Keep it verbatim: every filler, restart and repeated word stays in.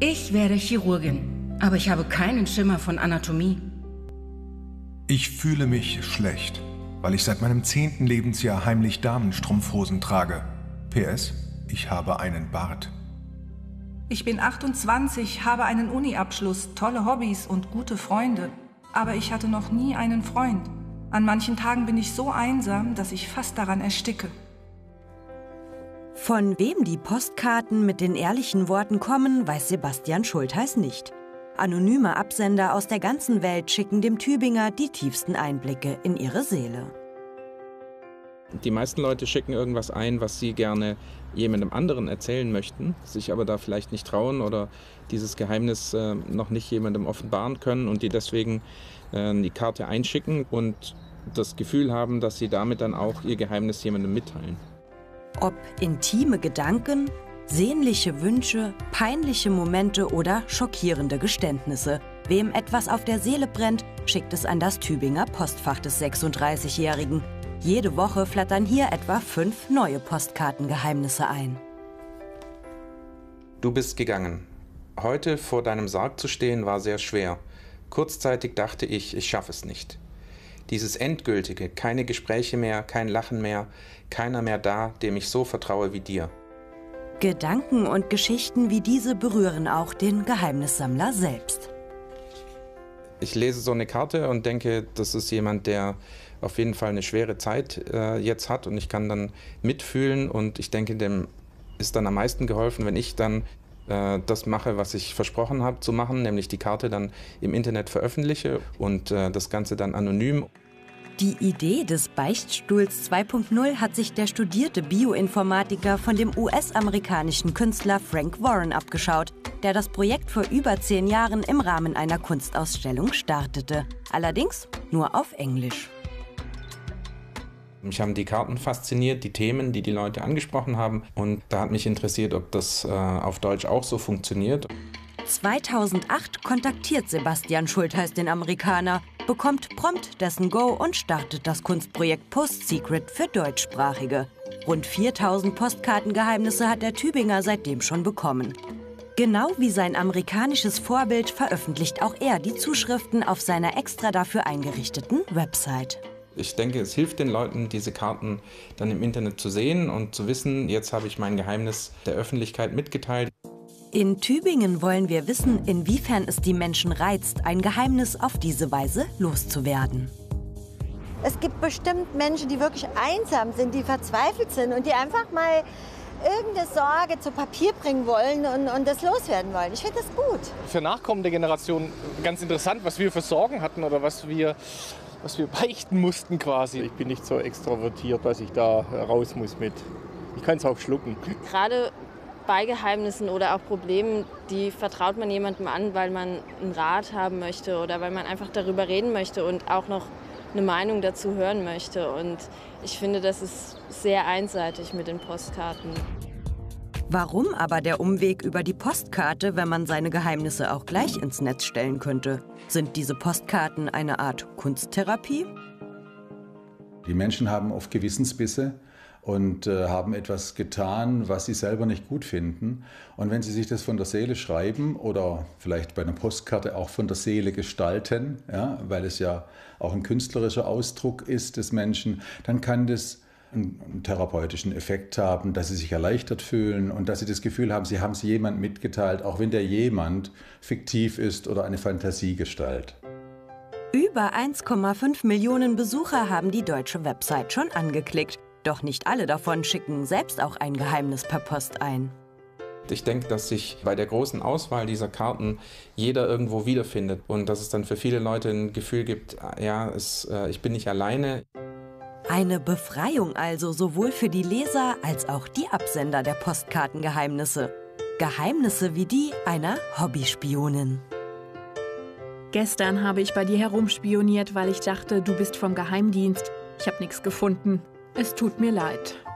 Ich werde Chirurgin, aber ich habe keinen Schimmer von Anatomie. Ich fühle mich schlecht, weil ich seit meinem zehnten Lebensjahr heimlich Damenstrumpfhosen trage. P S, ich habe einen Bart. Ich bin achtundzwanzig, habe einen Uni-Abschluss, tolle Hobbys und gute Freunde. Aber ich hatte noch nie einen Freund. An manchen Tagen bin ich so einsam, dass ich fast daran ersticke. Von wem die Postkarten mit den ehrlichen Worten kommen, weiß Sebastian Schultheiß nicht. Anonyme Absender aus der ganzen Welt schicken dem Tübinger die tiefsten Einblicke in ihre Seele. Die meisten Leute schicken irgendwas ein, was sie gerne jemandem anderen erzählen möchten, sich aber da vielleicht nicht trauen oder dieses Geheimnis äh, noch nicht jemandem offenbaren können und die deswegen äh, die Karte einschicken und das Gefühl haben, dass sie damit dann auch ihr Geheimnis jemandem mitteilen. Ob intime Gedanken, sehnliche Wünsche, peinliche Momente oder schockierende Geständnisse. Wem etwas auf der Seele brennt, schickt es an das Tübinger Postfach des sechsunddreißigjährigen. Jede Woche flattern hier etwa fünf neue Postkartengeheimnisse ein. Du bist gegangen. Heute vor deinem Sarg zu stehen war sehr schwer. Kurzzeitig dachte ich, ich schaffe es nicht. Dieses Endgültige, keine Gespräche mehr, kein Lachen mehr, keiner mehr da, dem ich so vertraue wie dir. Gedanken und Geschichten wie diese berühren auch den Geheimnissammler selbst. Ich lese so eine Karte und denke, das ist jemand, der auf jeden Fall eine schwere Zeit äh, jetzt hat und ich kann dann mitfühlen und ich denke, dem ist dann am meisten geholfen, wenn ich dann äh, das mache, was ich versprochen habe zu machen, nämlich die Karte dann im Internet veröffentliche und äh, das Ganze dann anonym. Die Idee des Beichtstuhls zwei Punkt null hat sich der studierte Bioinformatiker von dem U S-amerikanischen Künstler Frank Warren abgeschaut, der das Projekt vor über zehn Jahren im Rahmen einer Kunstausstellung startete. Allerdings nur auf Englisch. Mich haben die Karten fasziniert, die Themen, die die Leute angesprochen haben. Und da hat mich interessiert, ob das äh, auf Deutsch auch so funktioniert. zweitausendacht kontaktiert Sebastian Schultheiß den Amerikaner, bekommt prompt dessen Go und startet das Kunstprojekt Post Secret für Deutschsprachige. Rund viertausend Postkartengeheimnisse hat der Tübinger seitdem schon bekommen. Genau wie sein amerikanisches Vorbild veröffentlicht auch er die Zuschriften auf seiner extra dafür eingerichteten Website. Ich denke, es hilft den Leuten, diese Karten dann im Internet zu sehen und zu wissen, jetzt habe ich mein Geheimnis der Öffentlichkeit mitgeteilt. In Tübingen wollen wir wissen, inwiefern es die Menschen reizt, ein Geheimnis auf diese Weise loszuwerden. Es gibt bestimmt Menschen, die wirklich einsam sind, die verzweifelt sind und die einfach mal irgendeine Sorge zu Papier bringen wollen und, und das loswerden wollen. Ich finde das gut. Für nachkommende Generationen ganz interessant, was wir für Sorgen hatten oder was wir, was wir beichten mussten quasi. Ich bin nicht so extrovertiert, dass ich da raus muss mit. Ich kann es auch schlucken. Gerade bei Geheimnissen oder auch Problemen, die vertraut man jemandem an, weil man einen Rat haben möchte oder weil man einfach darüber reden möchte und auch noch eine Meinung dazu hören möchte. Und ich finde, das ist sehr einseitig mit den Postkarten. Warum aber der Umweg über die Postkarte, wenn man seine Geheimnisse auch gleich ins Netz stellen könnte? Sind diese Postkarten eine Art Kunsttherapie? Die Menschen haben oft Gewissensbisse und äh, haben etwas getan, was sie selber nicht gut finden. Und wenn sie sich das von der Seele schreiben oder vielleicht bei einer Postkarte auch von der Seele gestalten, ja, weil es ja auch ein künstlerischer Ausdruck ist des Menschen, dann kann das einen therapeutischen Effekt haben, dass sie sich erleichtert fühlen und dass sie das Gefühl haben, sie haben es jemand mitgeteilt, auch wenn der jemand fiktiv ist oder eine Fantasiegestalt. Über eins Komma fünf Millionen Besucher haben die deutsche Website schon angeklickt. Doch nicht alle davon schicken selbst auch ein Geheimnis per Post ein. Ich denke, dass sich bei der großen Auswahl dieser Karten jeder irgendwo wiederfindet und dass es dann für viele Leute ein Gefühl gibt, ja, es, äh, ich bin nicht alleine. Eine Befreiung also sowohl für die Leser als auch die Absender der Postkartengeheimnisse. Geheimnisse wie die einer Hobbyspionin. Gestern habe ich bei dir herumspioniert, weil ich dachte, du bist vom Geheimdienst. Ich habe nichts gefunden. Es tut mir leid.